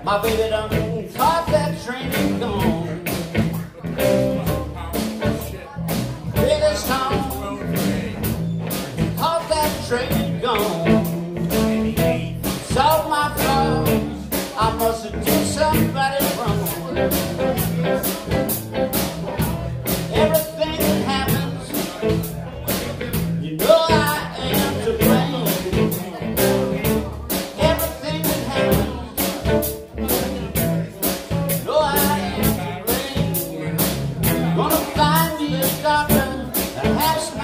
My baby done caught that train and gone. Biggest town, caught that train and gone. Solved my flaws, I must have did somebody wrong. Everything that happens, you know I am to blame. Everything that happens, you know I am to blame. Gonna find me a doctor that has my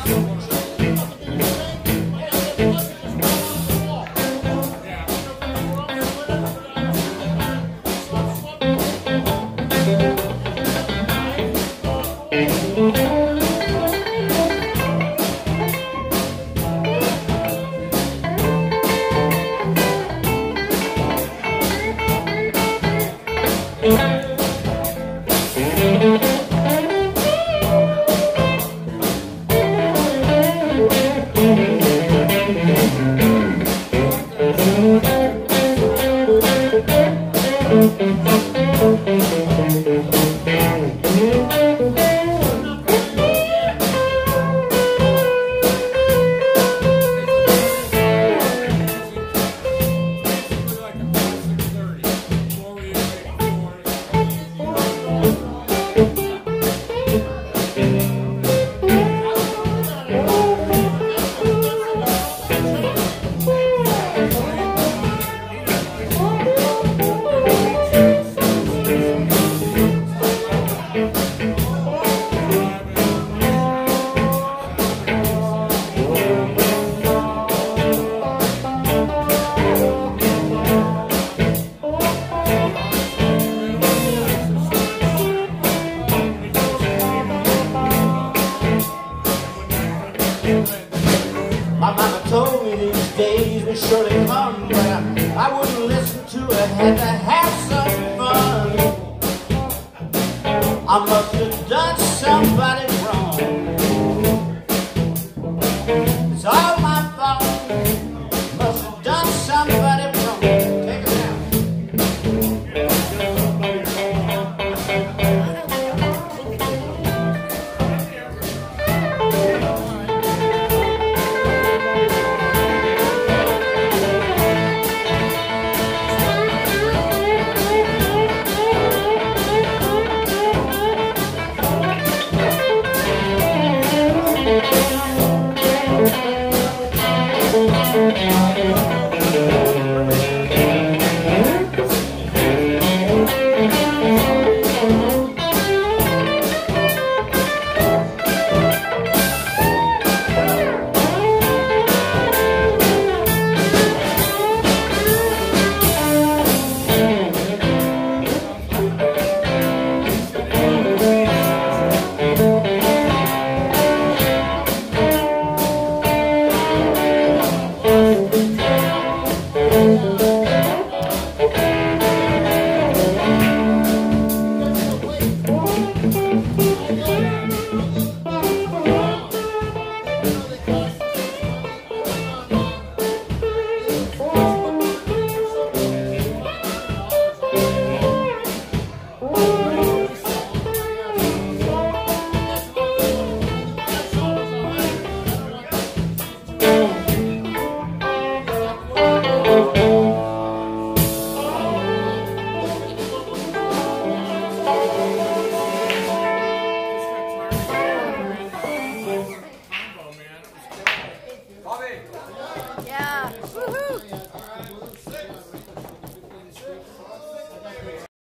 My mama told me these days would surely come, but I wouldn't listen to her, had to